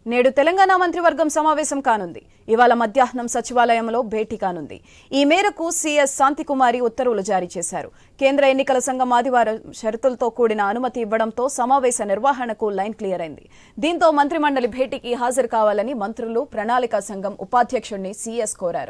నేడు తెలంగాణ మంత్రివర్గం సమావేశం కానుంది. ఇవాళ మధ్యాహ్నం సచివాలయంలో భేటీ కానుంది. ఈ మేరకు సీఎస్ శాంతికుమారి ఉత్తర్వులు జారీ చేశారు. కేంద్ర ఎన్నికల సంఘం ఆదివారం షరతులతో కూడిన అనుమతి ఇవ్వడంతో సమావేశ నిర్వహణకు లైన్ క్లియర్ అయింది. దీంతో మంత్రిమండలి భేటీకి హాజరు కావాలని మంత్రులు, ప్రణాళికా సంఘం ఉపాధ్యక్షుడిని సీఎస్ కోరారు.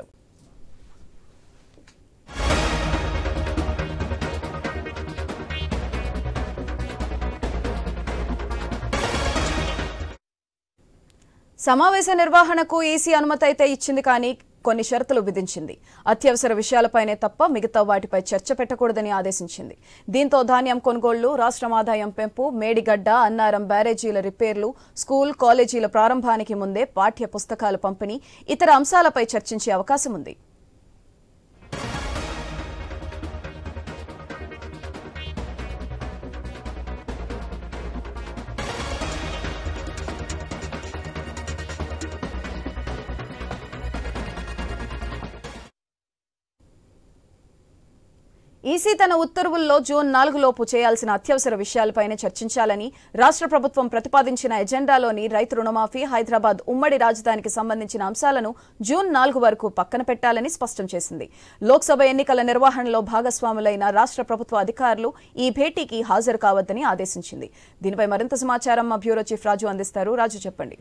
సమావేశ నిర్వహణకు ఈసీ అనుమతి అయితే ఇచ్చింది, కానీ కొన్ని షరతులు విధించింది. అత్యవసర విషయాలపైనే తప్ప మిగతా వాటిపై చర్చ పెట్టకూడదని ఆదేశించింది. దీంతో ధాన్యం కొనుగోళ్లు, రాష్ట్రం ఆదాయం పెంపు, మేడిగడ్డ, అన్నారం బ్యారేజీల రిపేర్లు, స్కూల్, కాలేజీల ప్రారంభానికి ముందే పాఠ్య పుస్తకాల పంపిణీ, ఇతర అంశాలపై చర్చించే అవకాశం ఉంది. ఈసీ తన ఉత్తర్వుల్లో జూన్ 4 లోపు చేయాల్సిన అత్యవసర విషయాలపైనే చర్చించాలని రాష్ట్ర ప్రభుత్వం ప్రతిపాదించిన ఎజెండాలోని రైతు రుణమాఫీ, హైదరాబాద్ ఉమ్మడి రాజధానికి సంబంధించిన అంశాలను జూన్ 4 వరకు పక్కన పెట్టాలని స్పష్టం చేసింది. లోక్సభ ఎన్నికల నిర్వహణలో భాగస్వాములైన రాష్ట్ర ప్రభుత్వ అధికారులు ఈ భేటీకి హాజరు కావద్దని ఆదేశించింది. దీనిపై మరింత సమాచారం మా బ్యూరో చీఫ్ రాజు అందిస్తారు. రాజు, చెప్పండి.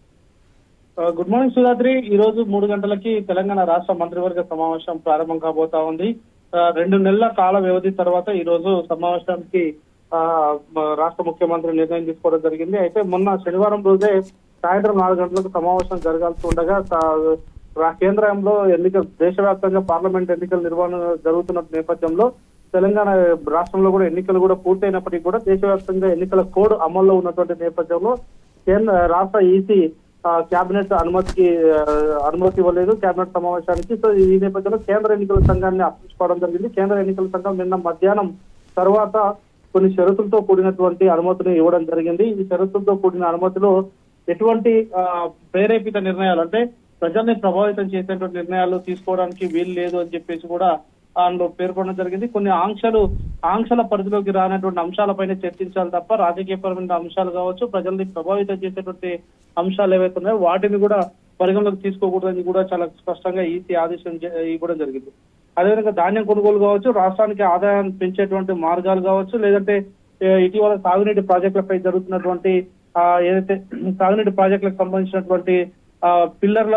Good morning Sudhadri. ఈ రోజు 3 గంటలకి తెలంగాణ రాష్ట్ర మంత్రివర్గ సమావేశం ప్రారంభం కాబోతా ఉంది. 2 నెలల కాల వ్యవధి తర్వాత ఈ రోజు సమావేశానికి రాష్ట్ర ముఖ్యమంత్రి నిర్ణయం తీసుకోవడం జరిగింది. అయితే మొన్న శనివారం రోజే సాయంత్రం 4 గంటలకు సమావేశం జరగాల్సి ఉండగా కేంద్రంలో దేశవ్యాప్తంగా పార్లమెంట్ ఎన్నికల నిర్వహణ జరుగుతున్న నేపథ్యంలో తెలంగాణ రాష్ట్రంలో కూడా ఎన్నికలు కూడా పూర్తయినప్పటికీ కూడా దేశవ్యాప్తంగా ఎన్నికల కోడ్ అమల్లో ఉన్నటువంటి నేపథ్యంలో రాష్ట్ర ఈసీ కేబినెట్ అనుమతి ఇవ్వలేదు కేబినెట్ సమావేశానికి. సో ఈ నేపథ్యంలో కేంద్ర ఎన్నికల సంఘాన్ని అప్పించుకోవడం జరిగింది. కేంద్ర ఎన్నికల సంఘం నిన్న మధ్యాహ్నం తర్వాత కొన్ని షరతులతో కూడినటువంటి అనుమతిని ఇవ్వడం జరిగింది. ఈ షరతులతో కూడిన అనుమతిలో ఎటువంటి ప్రేరేపిత నిర్ణయాలు, అంటే ప్రజల్ని ప్రభావితం చేసేటువంటి నిర్ణయాలు తీసుకోవడానికి వీలు లేదు అని చెప్పేసి కూడా అందులో పేర్కొనడం జరిగింది. కొన్ని ఆంక్షల పరిధిలోకి రానటువంటి అంశాలపైన చర్చించాలి తప్ప రాజకీయపరమైన అంశాలు కావచ్చు, ప్రజల్ని ప్రభావితం చేసేటువంటి అంశాలు ఏవైతే ఉన్నాయో వాటిని కూడా పరిగణలోకి తీసుకోకూడదని కూడా చాలా స్పష్టంగా ఈసీ ఆదేశం ఇవ్వడం జరిగింది. అదేవిధంగా ధాన్యం కొనుగోలు కావచ్చు, రాష్ట్రానికి ఆదాయాన్ని పెంచేటువంటి మార్గాలు కావచ్చు, లేదంటే ఇటీవల సాగునీటి ప్రాజెక్టులపై జరుగుతున్నటువంటి ఏదైతే సాగునీటి ప్రాజెక్టులకు సంబంధించినటువంటి పిల్లర్ల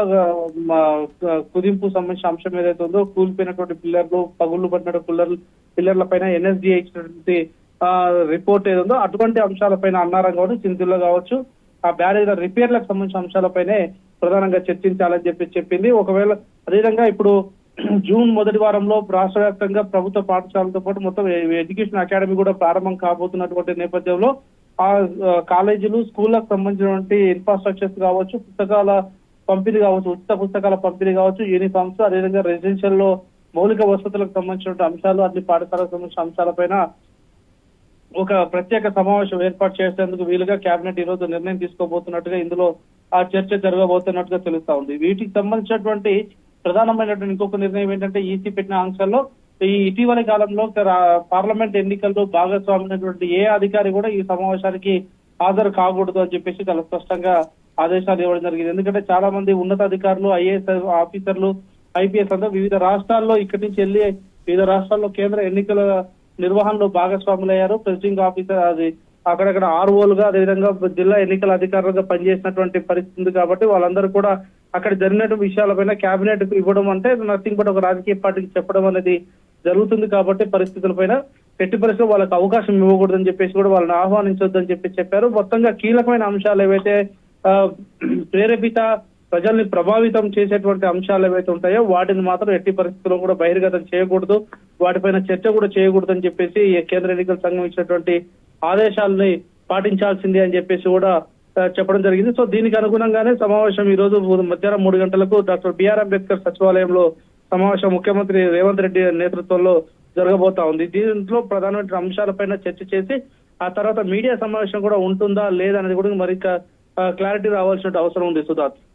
కుదింపు సంబంధించిన అంశం ఏదైతే ఉందో, కూలిపోయినటువంటి పిల్లర్లు, పగుళ్లు పడిన పిల్లర్ల పైన ఎన్ఎస్డిఏ ఇచ్చినటువంటి రిపోర్ట్ ఏదో అటువంటి అంశాలపైన అన్నారం కావచ్చు, చింతల్లో కావచ్చు, ఆ బ్యారేజ్ల రిపేర్లకు సంబంధించిన అంశాలపైనే ప్రధానంగా చర్చించాలని చెప్పింది. ఒకవేళ అదేవిధంగా ఇప్పుడు జూన్ మొదటి వారంలో రాష్ట్ర వ్యాప్తంగా ప్రభుత్వ పాఠశాలతో పాటు మొత్తం ఎడ్యుకేషన్ అకాడమీ కూడా ప్రారంభం కాబోతున్నటువంటి నేపథ్యంలో ఆ కాలేజీలు, స్కూళ్లకు సంబంధించినటువంటి ఇన్ఫ్రాస్ట్రక్చర్స్ కావచ్చు, పుస్తకాల పంపిణీ కావచ్చు, ఉచిత పుస్తకాల పంపిణీ కావచ్చు, యూనిఫామ్స్, అదేవిధంగా రెసిడెన్షియల్ లో మౌలిక వసతులకు సంబంధించిన అంశాలు, అన్ని పాఠశాలకు సంబంధించిన అంశాలపైన ఒక ప్రత్యేక సమావేశం ఏర్పాటు చేసేందుకు వీలుగా కేబినెట్ ఈ రోజు నిర్ణయం తీసుకోబోతున్నట్టుగా, ఇందులో ఆ చర్చ జరగబోతున్నట్టుగా తెలుస్తా ఉంది. వీటికి సంబంధించినటువంటి ప్రధానమైనటువంటి ఇంకొక నిర్ణయం ఏంటంటే, ఈసీ పెట్టిన ఆంక్షల్లో ఈ ఇటీవలి కాలంలో పార్లమెంట్ ఎన్నికల్లో భాగస్వామైనటువంటి ఏ అధికారి కూడా ఈ సమావేశానికి హాజరు కాకూడదు అని చెప్పేసి చాలా స్పష్టంగా ఆదేశాలు ఇవ్వడం జరిగింది. ఎందుకంటే చాలా మంది ఉన్నత అధికారులు, ఐఏఎస్ ఆఫీసర్లు, ఐపీఎస్ అందరూ వివిధ రాష్ట్రాల్లో ఇక్కడి నుంచి వెళ్లి వివిధ రాష్ట్రాల్లో కేంద్ర ఎన్నికల నిర్వహణలో భాగస్వాములయ్యారు. ప్రెసిడింగ్ ఆఫీసర్ అది అక్కడక్కడ ఆర్ఓలుగా, అదేవిధంగా జిల్లా ఎన్నికల అధికారులుగా పనిచేసినటువంటి పరిస్థితి ఉంది. కాబట్టి వాళ్ళందరూ కూడా అక్కడ జరిగినటువంటి విషయాలపైన కేబినెట్ ఇవ్వడం అంటే నథింగ్ బట్ ఒక రాజకీయ పార్టీకి చెప్పడం అనేది జరుగుతుంది. కాబట్టి పరిస్థితులపైన ఎట్టి పరిస్థితుల్లో వాళ్ళకి అవకాశం ఇవ్వకూడదని చెప్పేసి కూడా వాళ్ళని ఆహ్వానించొద్దని చెప్పారు. మొత్తంగా కీలకమైన అంశాలు ఏవైతే ప్రేరేపిత ప్రజల్ని ప్రభావితం చేసేటువంటి అంశాలు ఏవైతే ఉంటాయో వాటిని మాత్రం ఎట్టి పరిస్థితుల్లో కూడా బహిర్గతం చేయకూడదు, వాటిపైన చర్చ కూడా చేయకూడదని చెప్పేసి కేంద్ర ఎన్నికల సంఘం ఇచ్చినటువంటి ఆదేశాలని పాటించాల్సిందే అని చెప్పేసి కూడా చెప్పడం జరిగింది. సో దీనికి అనుగుణంగానే సమావేశం ఈ రోజు మధ్యాహ్నం 3 గంటలకు డాక్టర్ బిఆర్ అంబేద్కర్ సచివాలయంలో సమావేశం ముఖ్యమంత్రి రేవంత్ రెడ్డి నేతృత్వంలో జరగబోతా ఉంది. దీంట్లో ప్రధానమైన అంశాలపైన చర్చ చేసి ఆ తర్వాత మీడియా సమావేశం కూడా ఉంటుందా లేదా అనేది కూడా మరి క్లారిటీ రావాల్సిన అవసరం ఉంది. సుధాత్.